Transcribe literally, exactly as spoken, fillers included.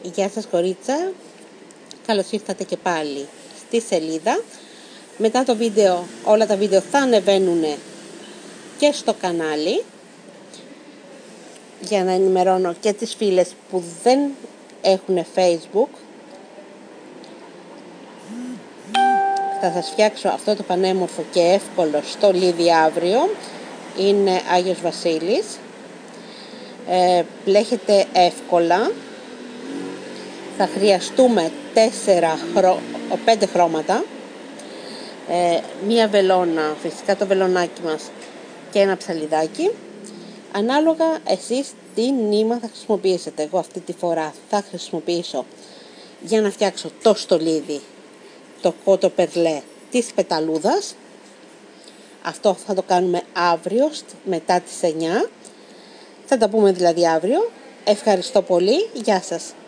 Γεια σας κορίτσα, καλώς ήρθατε και πάλι στη σελίδα. Μετά το βίντεο, όλα τα βίντεο θα ανεβαίνουν και στο κανάλι, για να ενημερώνω και τις φίλες που δεν έχουν Facebook. Θα σας φτιάξω αυτό το πανέμορφο και εύκολο στολίδι αύριο. Είναι Άγιος Βασίλης. Ε, πλέχεται εύκολα. Θα χρειαστούμε τέσσερα χρο... πέντε χρώματα, ε, μία βελόνα, φυσικά το βελονάκι μας, και ένα ψαλιδάκι. Ανάλογα εσείς τι νήμα θα χρησιμοποιήσετε. Εγώ αυτή τη φορά θα χρησιμοποιήσω για να φτιάξω το στολίδι το κότο περλέ της πεταλούδας. Αυτό θα το κάνουμε αύριο μετά τις εννιά. Θα τα πούμε δηλαδή αύριο. Ευχαριστώ πολύ. Γεια σας.